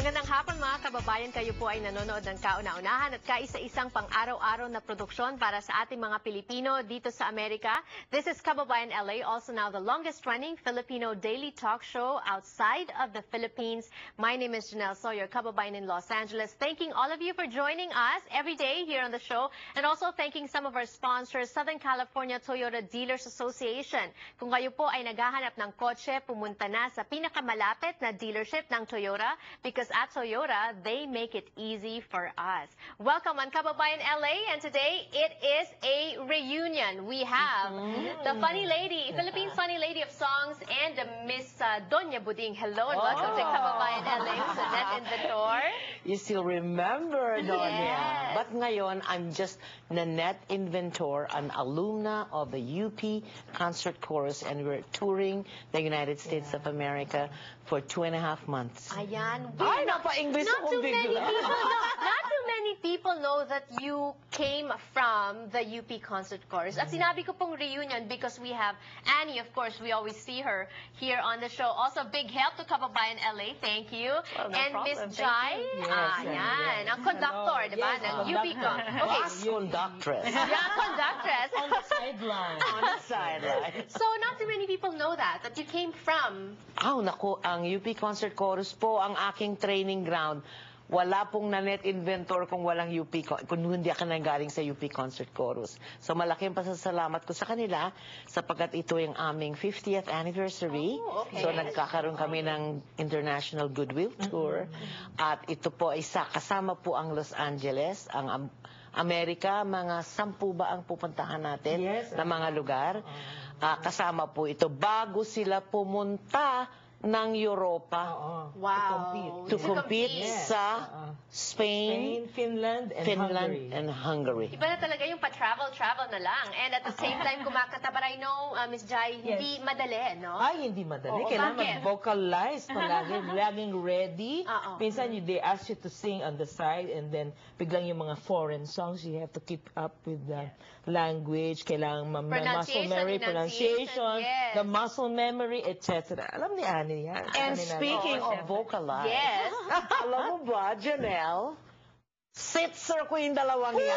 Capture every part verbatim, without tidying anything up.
Magandang hapon mga kababayan, kayo po ay nanonood ng kauna-unahan at kaisa-isang pang-araw-araw na produksyon para sa ating mga Pilipino dito sa Amerika. This is Kababayan L A, also now the longest-running Filipino daily talk show outside of the Philippines. My name is Janelle Sawyer, Kababayan in Los Angeles. Thanking all of you for joining us every day here on the show, and also thanking some of our sponsors, Southern California Toyota Dealers Association. Kung kayo po ay naghahanap ng kotse, pumunta na sa pinakamalapit na dealership ng Toyota, because at Toyota, they make it easy for us. Welcome on Kababayan L A, and today it is a reunion. We have mm-hmm. the funny lady, Philippines funny lady of songs, and Miss uh, Doña Buding. Hello and oh. welcome to Kababayan L A, Nanette Inventor. You still remember, Doña. Yes. But ngayon, I'm just Nanette Inventor, an alumna of the U P Concert Chorus, and we're touring the United States yeah. of America for two and a half months. Ayan. Ay, napa-English not akong too many bigla. people know, not too many people know that you came from the U P Concert Chorus. At sinabi ko pong reunion because we have Annie, of course, we always see her here on the show. Also, big help to Kababayan L A. Thank you. Well, no and problem. Miss Jai. Yes, ah, yes, yan. yes. Ang conductor, Hello. di ba? Yes, ng uh, U P Con. Okay. Was conductress. Yeah, conductress. On the sideline. On the sideline. So, not too many people know that, that you came from. Oh, naku, ang U P Concert Chorus po ang aking training ground. Wala pong Nanette Inventor kung walang U P, kung hindi ka nanggaling sa U P Concert Chorus. So malaking pasasalamat ko sa kanila sapagkat ito yung aming fiftieth anniversary. Oh, okay. So nagkakaroon kami ng International Goodwill Tour. Mm-hmm. At ito po ay isa, kasama po ang Los Angeles, ang um, Amerika, mga sampu ba ang pupuntahan natin yes, na mga lugar. Uh, kasama po ito bago sila pumunta ng Europa. Uh-uh. Wow. To compete, to To compete compete. sa Uh-uh. Spain, Spain, Finland, and Finland, Hungary. and Hungary. Iba na talaga yung pa-travel-travel na lang. And at the same time, kumakanta. But I know, uh, Miss Jai, hindi Yes. madali, no? Ay, hindi madali. Oo, Kailangan bakit? mag-vocalize palagi, laging ready. Oo. Minsan, you, they ask you to sing on the side and then biglang yung mga foreign songs, you have to keep up with the language. Kailangan ma- muscle Pronunciation, memory, enunciation, pronunciation, yes. the muscle memory, et cetera. Alam ni Annie yan. And Annie na- speaking Oo, of syempre. vocalize, Yes. alam mo ba, Janelle, sitzer ko yung dalawang yan.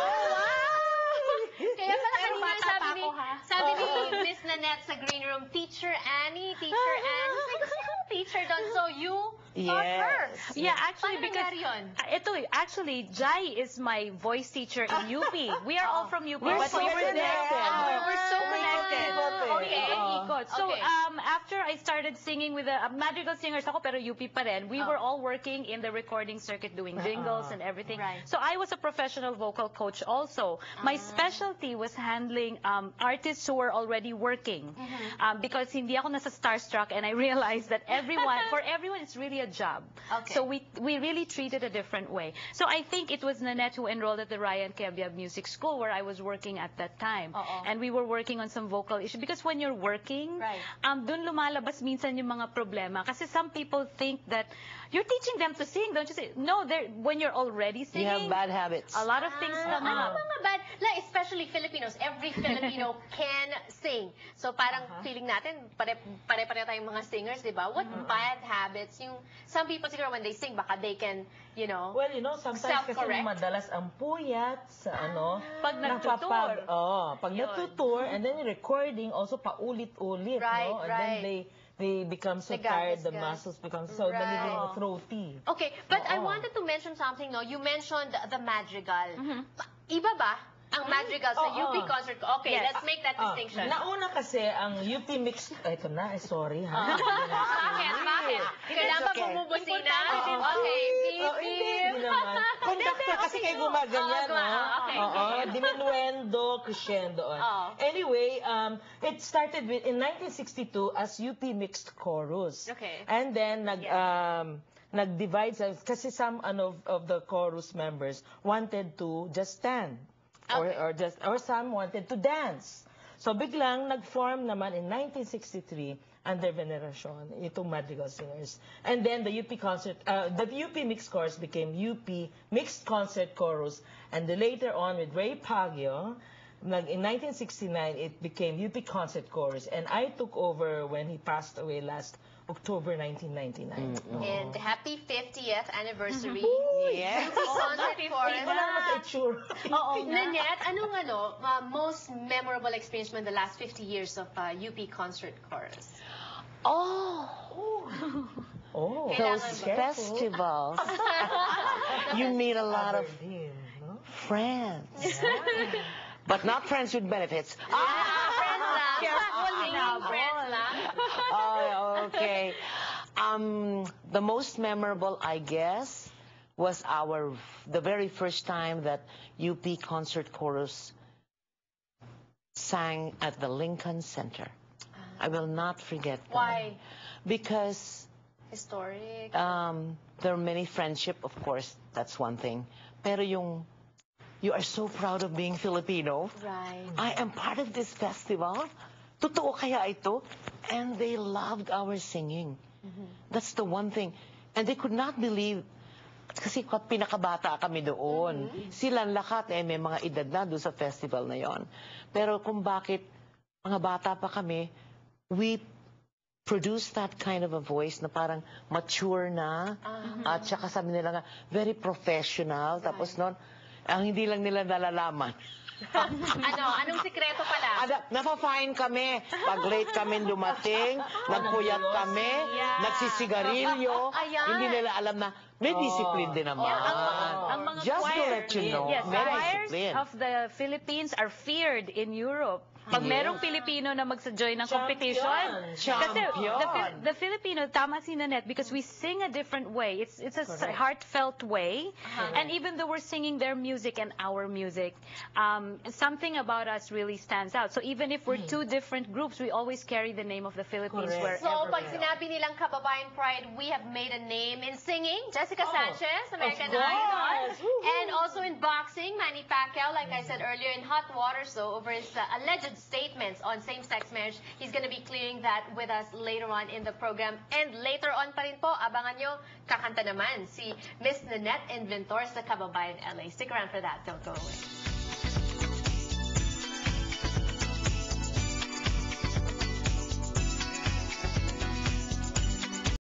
Kaya pala Pero kanina bata sabi pa ni, ako, ha? sabi ni Miss Nanette sa green room, Teacher Annie, Teacher Annie. Sabi ko, sino teacher doon? So you taught Yes. her. Yeah, actually, Paano because nangyari yun? uh, ito, actually, Jai is my voice teacher in U P. We are all from U P, We're but so we were there. connected. Oh, we were so Ah, connected. okay. Oh, ikot. So, Okay. um, after I started singing with the uh, Madrigal Singers ako, pero U P pa rin, we Oh. were all working in the recording circuit doing jingles and everything. Right. So I was a professional vocal coach also. My specialty was handling um, artists who were already working. Um, because hindi ako nasa starstruck, and I realized that everyone, for everyone, it's really a job. Okay. So we we really treat it a different way. So I think it was Nanette who enrolled at the Ryan Kebiab Music School where I was working at that time. Oo. And we were working on some vocal issues. Because when you're working, Right. um, dun lumalabas minsan yung mga problema. Kasi some people think that you're teaching them to sing, don't you say? No, they're, when you're already You have singing, bad habits. a lot of things Ah, come ano up. mga bad, like, especially Filipinos, every Filipino can sing. So parang feeling natin, pare- pare-pare tayong mga singers, di ba? What bad habits? Yung, some people siguro when they sing, baka they can, you know, Well, you know, sometimes kasi Self-correct. madalas ang puyat sa ano. Pag nagtutour. napapag- Oh, pag Yun. nagtutour, and then yung recording, also paulit-ulit, Right, no? And right. then they they become so Nagagasgas. tired, the muscles become so Right. nagiging throaty. okay, but I Oo. wanted to mention something, no? You mentioned the madrigal. Mm-hmm. Pa- Iba ba ang madrigal sa Oo. U P concert? Okay, Yes. let's make that Ah, distinction. nauna kasi ang U P mix, ito na, eh, sorry ha. Bakit? Bakit? Kailangan ba okay. bumubusina? Oo. Okay, beep, Oh, hindi, beep. hindi naman. Conductor kasi kayo gumaganyan, Oo, no? guma- okay. Oo, diminuendo, crescendo. Oo. Anyway, um, it started with, in nineteen sixty-two as U P Mixed Chorus. Okay. And then, nag, Yeah. um, nag-divide, sa- kasi some ano, of the chorus members wanted to just stand. Or, Okay. or just, or some wanted to dance. So biglang nag-form naman in nineteen sixty-three under Veneracion, itong Madrigal Singers. And then the U P concert, uh, the U P Mixed Chorus became U P Mixed Concert Chorus. And then later on with Ray Pagio, nag, in nineteen sixty-nine, it became U P Concert Chorus. And I took over when he passed away last October nineteen ninety-nine. And happy fiftieth anniversary. Yes. U P Concert Chorus. Hindi ko lang maka-itsure. Oo nga. Nanette, anong ano, uh, most memorable experience mo in the last fifty years of uh, U P Concert Chorus? Oh, Oh, Kailangan those ba? festivals. You meet a lot of Aberdeen, no? friends. But not friends with benefits. Ah! Friends lang. Careful Singing now. friends lang. Oh, okay. Um, the most memorable, I guess, was our the very first time that U P Concert Chorus sang at the Lincoln Center. I will not forget that. Why? Because Historic. um, there are many friendship, of course, that's one thing. Pero yung, you are so proud of being Filipino. Right. I am part of this festival. Totoo kaya ito? And they loved our singing. That's the one thing. And they could not believe, kasi pinakabata kami doon. Silang lahat eh, may mga edad na doon sa festival na yon. Pero kung bakit mga bata pa kami, we produce that kind of a voice na parang mature na. At saka sabi nila nga, very professional. Tapos noon, ang hindi lang nila nalalaman. ano? Anong sikreto pala? Ada, napafine kami. Pag late kami dumating, nagpuyat kami, nagsisigarilyo, Ayan. hindi nila alam na may discipline din naman. Ang mga Just to choir, let you know, yes, may choirs discipline. of the Philippines are feared in Europe. Pag Yes. merong Pilipino na magsa-join ng competition, kasi Champion. the, Fi- the Filipino, tama si Nanette, because we sing a different way. It's it's a s- Correct. heartfelt way, and even though we're singing their music and our music, um, something about us really stands out. So even if we're two different groups, we always carry the name of the Philippines Correct. wherever So, pag we go. sinabi nilang Kababayan Pride, we have made a name in singing. Jessica Oh, Sanchez, American of course. Idol. Woohoo. And also in boxing, Manny Pacquiao, like I said earlier, in hot water, so over his uh, alleged statements on same-sex marriage. He's going to be clearing that with us later on in the program. And later on pa rin po, abangan nyo, kakanta naman si Miss Nanette Inventor sa Kababayan L A. Stick around for that. Don't go away.